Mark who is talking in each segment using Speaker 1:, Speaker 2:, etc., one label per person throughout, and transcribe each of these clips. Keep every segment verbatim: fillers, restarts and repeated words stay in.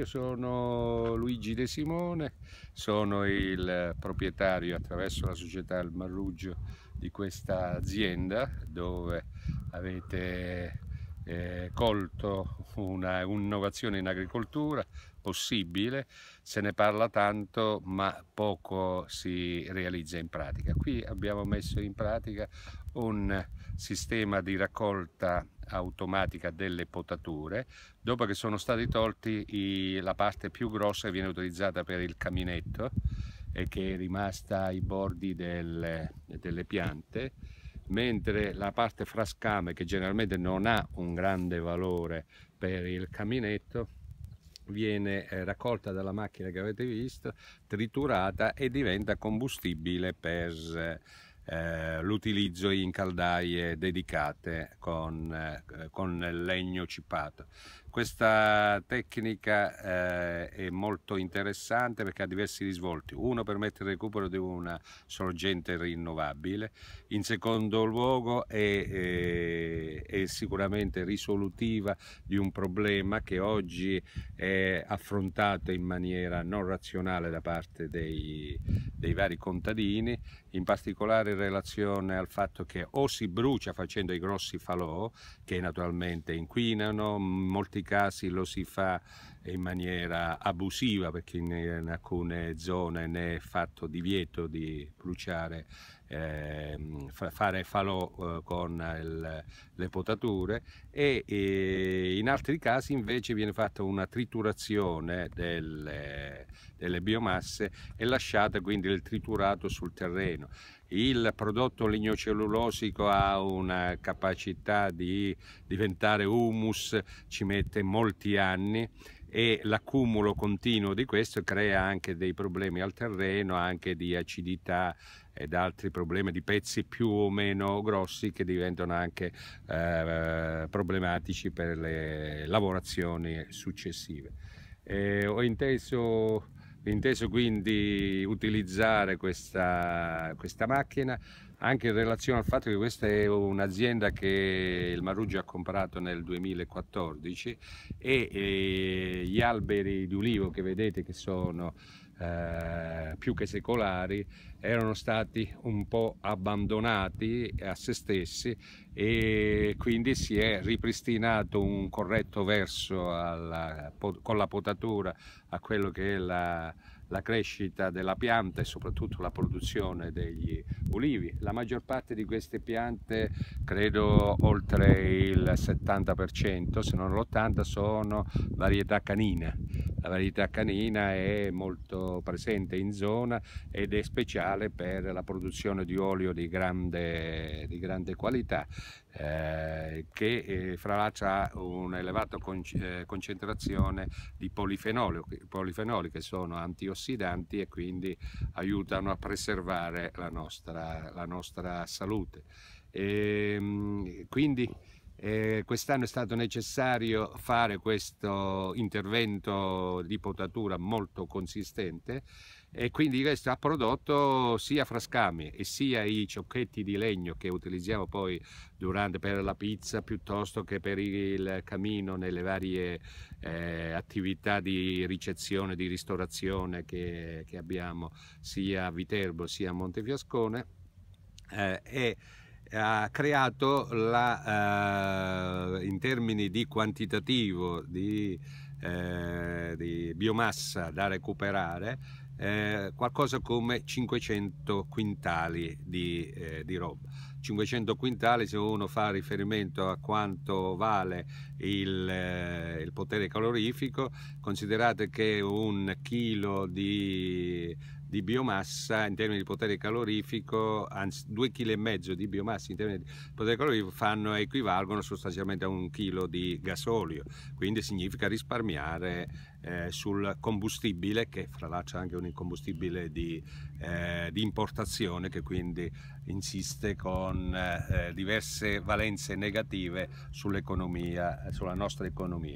Speaker 1: io sono Luigi De Simone, sono il proprietario attraverso la società Il Marruggio di questa azienda dove avete eh, colto un'innovazione in agricoltura possibile. Se ne parla tanto ma poco si realizza in pratica. Qui abbiamo messo in pratica un sistema di raccolta automatica delle potature. Dopo che sono stati tolti i, la parte più grossa che viene utilizzata per il caminetto e che è rimasta ai bordi del, delle piante, mentre la parte frascame, che generalmente non ha un grande valore per il caminetto, viene raccolta dalla macchina che avete visto, triturata e diventa combustibile per eh, l'utilizzo in caldaie dedicate con, eh, con legno cippato. Questa tecnica eh, è molto interessante perché ha diversi risvolti. Uno, permette il recupero di una sorgente rinnovabile. In secondo luogo è, è, è sicuramente risolutiva di un problema che oggi è affrontato in maniera non razionale da parte dei, dei vari contadini, in particolare in relazione al fatto che o si brucia facendo i grossi falò che naturalmente inquinano, in molti casi lo si fa in maniera abusiva perché in, in alcune zone ne è fatto divieto di bruciare, eh, fare falò eh, con il, le potature, e, e in altri casi invece viene fatta una triturazione delle, delle biomasse e lasciata quindi il triturato sul terreno. Il prodotto lignocellulosico ha una capacità di diventare humus, ci mette molti anni, e l'accumulo continuo di questo crea anche dei problemi al terreno, anche di acidità ed altri problemi di pezzi più o meno grossi che diventano anche eh, problematici per le lavorazioni successive. Eh, ho inteso inteso quindi utilizzare questa, questa macchina anche in relazione al fatto che questa è un'azienda che il Marruggio ha comprato nel duemilaquattordici e, e gli alberi di ulivo che vedete, che sono eh, più che secolari, erano stati un po' abbandonati a se stessi, e quindi si è ripristinato un corretto verso alla, con la potatura a quello che è la, la crescita della pianta e soprattutto la produzione degli ulivi. La maggior parte di queste piante, credo oltre il settanta per cento, se non l'ottanta, sono varietà canina. La varietà canina è molto presente in zona ed è speciale per la produzione di olio di grande, di grande qualità, eh, che eh, fra l'altro ha un'elevata con, eh, concentrazione di polifenoli, polifenoli che sono antiossidanti e quindi aiutano a preservare la nostra, la nostra salute. E, quindi Eh, quest'anno è stato necessario fare questo intervento di potatura molto consistente, e quindi questo ha prodotto sia frascami e sia i ciocchetti di legno che utilizziamo poi durante, per la pizza piuttosto che per il camino nelle varie eh, attività di ricezione, di ristorazione che, che abbiamo sia a Viterbo sia a Montefiascone. Eh, e ha creato la, eh, in termini di quantitativo di, eh, di biomassa da recuperare, eh, qualcosa come cinquecento quintali di, eh, di roba. cinquecento quintali, se uno fa riferimento a quanto vale il, eh, il potere calorifico, considerate che un chilo di di biomassa in termini di potere calorifico, anzi due chili e mezzo di biomassa in termini di potere calorifico fanno, equivalgono sostanzialmente a un chilo di gasolio, quindi significa risparmiare eh, sul combustibile, che fra l'altro è anche un combustibile di, eh, di importazione, che quindi insiste con eh, diverse valenze negative sull'economia, sulla nostra economia.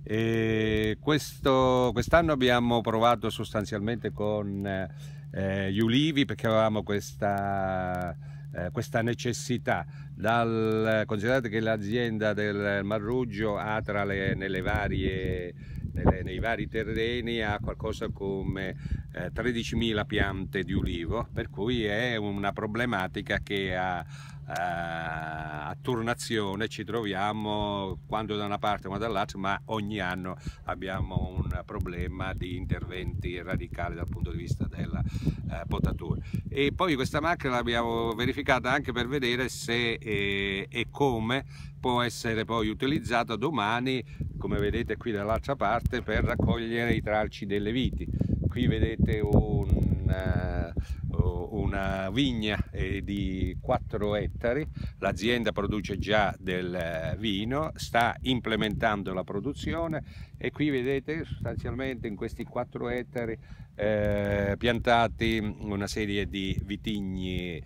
Speaker 1: E questo, quest'anno abbiamo provato sostanzialmente con eh, gli ulivi, perché avevamo questa, eh, questa necessità. Dal, considerate che l'azienda del Marruggio ha tra le, nelle varie nelle, nei vari terreni ha qualcosa come eh, tredicimila piante di ulivo, per cui è una problematica che a, a, a turnazione ci troviamo quando da una parte o dall'altra, ma ogni anno abbiamo un problema di interventi radicali dal punto di vista della eh, potatura. E poi questa macchina l'abbiamo verificata anche per vedere se eh, e come può essere poi utilizzata domani, come vedete qui dall'altra parte, per raccogliere i tralci delle viti. Qui vedete un, uh, una vigna eh, di quattro ettari, l'azienda produce già del vino, sta implementando la produzione e qui vedete sostanzialmente in questi quattro ettari eh, piantati una serie di vitigni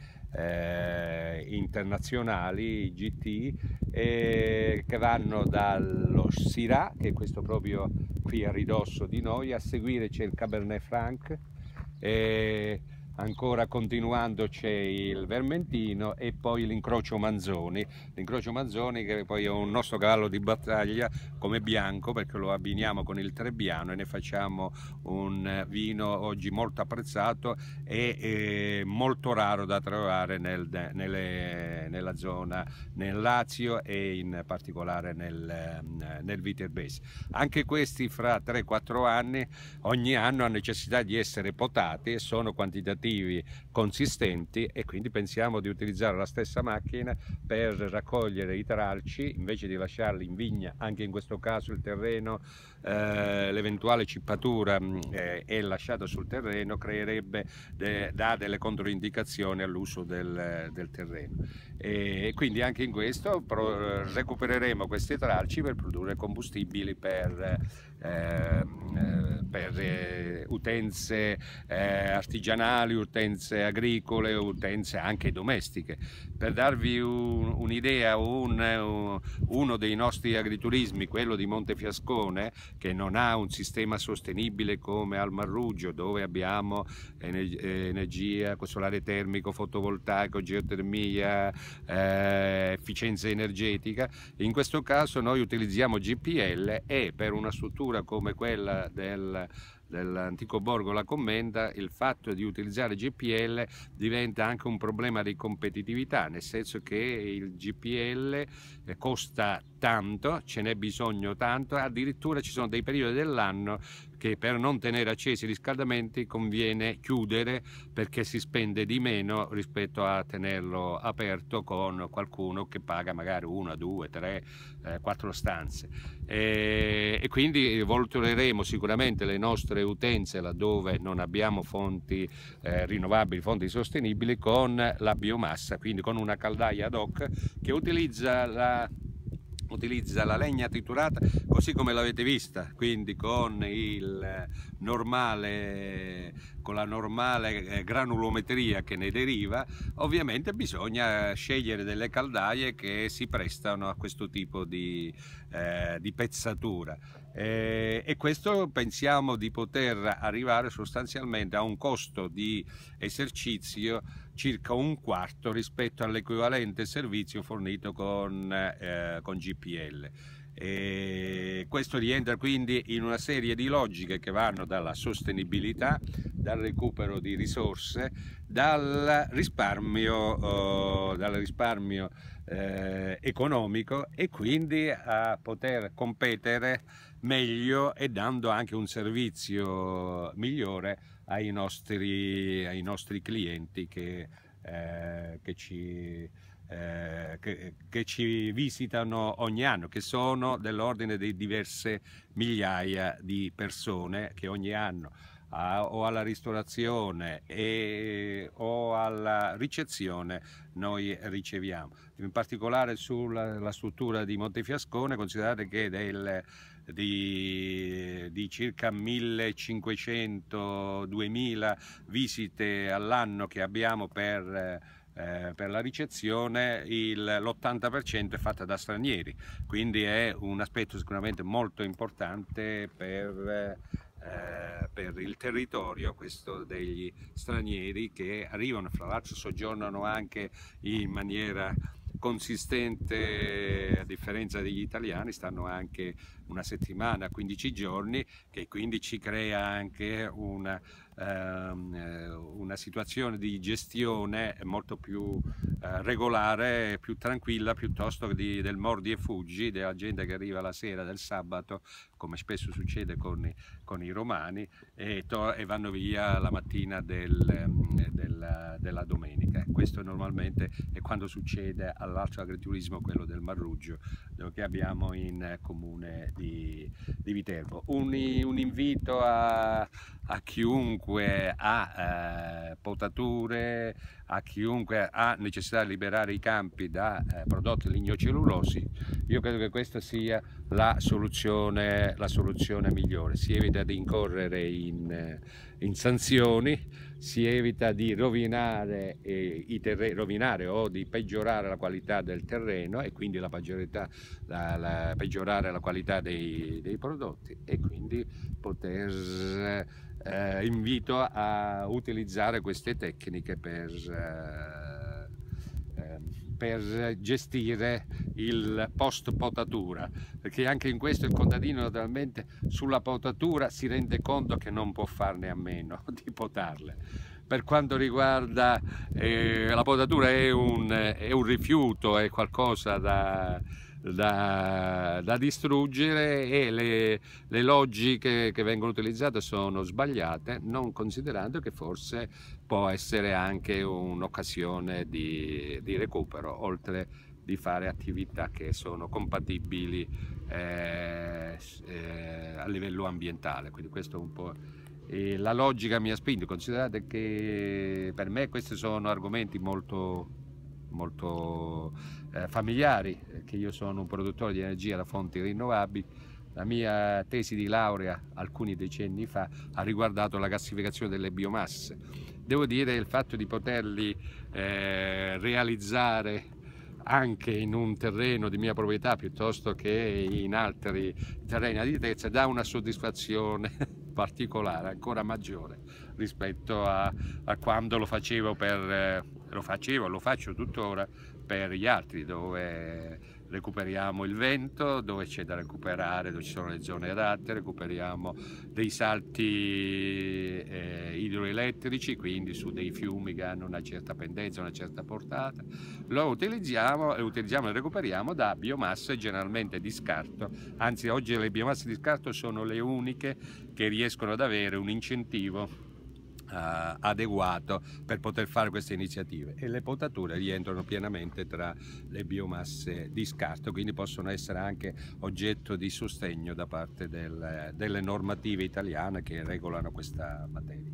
Speaker 1: Eh, internazionali G T eh, che vanno dallo Syrah, che è questo proprio qui a ridosso di noi, a seguire c'è il Cabernet Franc, eh, ancora continuando c'è il Vermentino e poi l'incrocio Manzoni, l'incrocio Manzoni che poi è un nostro cavallo di battaglia come bianco, perché lo abbiniamo con il Trebbiano e ne facciamo un vino oggi molto apprezzato e eh, molto raro da trovare nel, nelle, nella zona, nel Lazio e in particolare nel, nel Viterbese. Anche questi fra tre quattro anni ogni anno hanno necessità di essere potati e sono quantitativi consistenti, e quindi pensiamo di utilizzare la stessa macchina per raccogliere i tralci invece di lasciarli in vigna. Anche in questo caso il terreno, eh, l'eventuale cippatura eh, è lasciata sul terreno, creerebbe de, dà delle controindicazioni all'uso del, del terreno, e quindi anche in questo pro, recupereremo questi tralci per produrre combustibili per eh, per eh, utenze eh, artigianali, utenze agricole, utenze anche domestiche. Per darvi un'idea, un, un, uno dei nostri agriturismi, quello di Montefiascone, che non ha un sistema sostenibile come al Marruggio, dove abbiamo energia, solare termico, fotovoltaico, geotermia, eh, efficienza energetica. In questo caso noi utilizziamo G P L, e per una struttura come quella del dell'antico borgo La Commenda il fatto di utilizzare G P L diventa anche un problema di competitività, nel senso che il G P L costa tanto, ce n'è bisogno tanto, addirittura ci sono dei periodi dell'anno che per non tenere accesi i riscaldamenti conviene chiudere, perché si spende di meno rispetto a tenerlo aperto con qualcuno che paga magari una, due, tre, eh, quattro stanze. E, e quindi valuteremo sicuramente le nostre utenze laddove non abbiamo fonti eh, rinnovabili, fonti sostenibili, con la biomassa, quindi con una caldaia ad hoc che utilizza la utilizza la legna triturata così come l'avete vista, quindi con il normale con la normale granulometria che ne deriva. Ovviamente bisogna scegliere delle caldaie che si prestano a questo tipo di, eh, di pezzatura, eh, e questo pensiamo di poter arrivare sostanzialmente a un costo di esercizio circa un quarto rispetto all'equivalente servizio fornito con, eh, con G P L. E questo rientra quindi in una serie di logiche che vanno dalla sostenibilità, dal recupero di risorse, dal risparmio, oh, dal risparmio eh, economico, e quindi a poter competere meglio e dando anche un servizio migliore ai nostri, ai nostri clienti che, eh, che ci Eh, che, che ci visitano ogni anno, che sono dell'ordine di diverse migliaia di persone che ogni anno a, o alla ristorazione e, o alla ricezione noi riceviamo. In particolare sulla la struttura di Montefiascone, considerate che del Di, di circa millecinquecento duemila visite all'anno che abbiamo per Eh, per la ricezione, l'ottanta per cento è fatta da stranieri, quindi è un aspetto sicuramente molto importante per, eh, per il territorio, questo degli stranieri che arrivano, fra l'altro soggiornano anche in maniera consistente, a differenza degli italiani, stanno anche una settimana, quindici giorni, che quindi ci crea anche una, ehm, una situazione di gestione molto più eh, regolare, più tranquilla, piuttosto che di, del mordi e fuggi della gente che arriva la sera del sabato, come spesso succede con i, con i romani, e, to- e vanno via la mattina del, della, della domenica. Questo normalmente è quando succede all'altro agriturismo, quello del Marruggio, che abbiamo in comune di, di Viterbo. Un, un invito a, a chiunque ha eh, potature, a chiunque ha necessità di liberare i campi da eh, prodotti lignocellulosi. Io credo che questa sia la soluzione, la soluzione migliore. Si evita di incorrere in, in sanzioni, si evita di rovinare, eh, i terreni, rovinare o di peggiorare la qualità del terreno e quindi la, la, la peggiorare la qualità dei, dei prodotti, e quindi poter eh, invito a utilizzare queste tecniche per eh, per gestire il post potatura, perché anche in questo il contadino naturalmente sulla potatura si rende conto che non può farne a meno di potarle. Per quanto riguarda eh, la potatura è un, è un rifiuto, è qualcosa da, da, da distruggere, e le, le logiche che vengono utilizzate sono sbagliate, non considerando che forse può essere anche un'occasione di, di recupero, oltre di fare attività che sono compatibili eh, eh, a livello ambientale. Quindi questo è un po' e la logica mi ha spinto. Considerate che per me questi sono argomenti molto, molto eh, familiari, che io sono un produttore di energia da fonti rinnovabili. La mia tesi di laurea alcuni decenni fa ha riguardato la gassificazione delle biomasse. Devo dire il fatto di poterli eh, realizzare anche in un terreno di mia proprietà piuttosto che in altri terreni a altezza dà una soddisfazione particolare, ancora maggiore rispetto a, a quando lo facevo per eh, lo facevo, lo faccio tuttora per gli altri, dove recuperiamo il vento, dove c'è da recuperare, dove ci sono le zone adatte, recuperiamo dei salti eh, idroelettrici, quindi su dei fiumi che hanno una certa pendenza, una certa portata. Lo utilizziamo e utilizziamo e recuperiamo da biomasse generalmente di scarto, anzi oggi le biomasse di scarto sono le uniche che riescono ad avere un incentivo Uh, adeguato per poter fare queste iniziative, e le potature rientrano pienamente tra le biomasse di scarto, quindi possono essere anche oggetto di sostegno da parte del, delle normative italiane che regolano questa materia.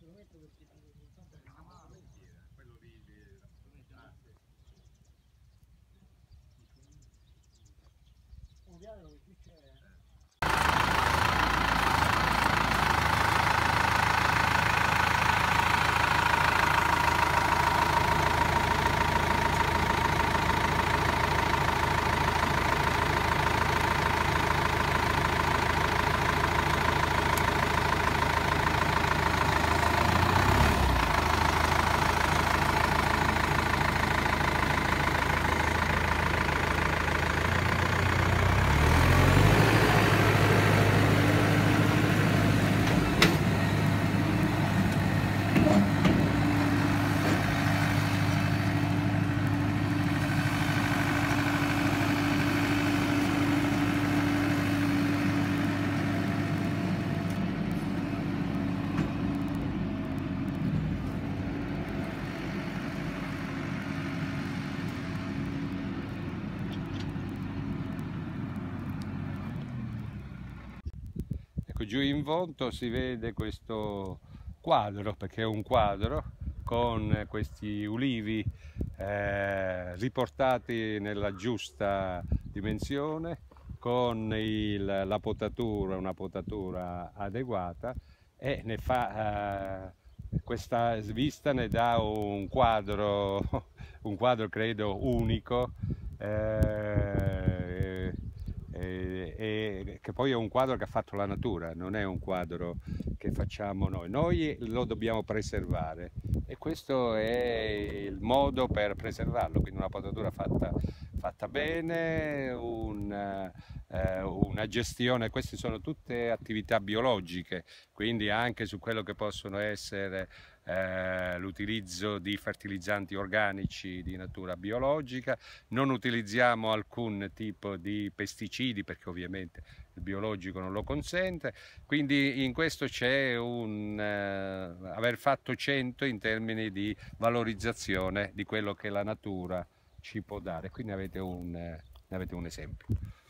Speaker 1: Ecco, giù in volto si vede questo quadro, perché è un quadro con questi ulivi eh, riportati nella giusta dimensione, con il, la potatura, una potatura adeguata, e ne fa eh, questa vista ne dà un quadro, un quadro credo unico. Eh, E, e che poi è un quadro che ha fatto la natura, non è un quadro che facciamo noi, noi lo dobbiamo preservare e questo è il modo per preservarlo, quindi una potatura fatta, fatta bene, un, eh, una gestione, queste sono tutte attività biologiche, quindi anche su quello che possono essere Eh, l'utilizzo di fertilizzanti organici di natura biologica, non utilizziamo alcun tipo di pesticidi perché ovviamente il biologico non lo consente, quindi in questo c'è un eh, aver fatto cento in termini di valorizzazione di quello che la natura ci può dare, quindi avete un, eh, avete un esempio.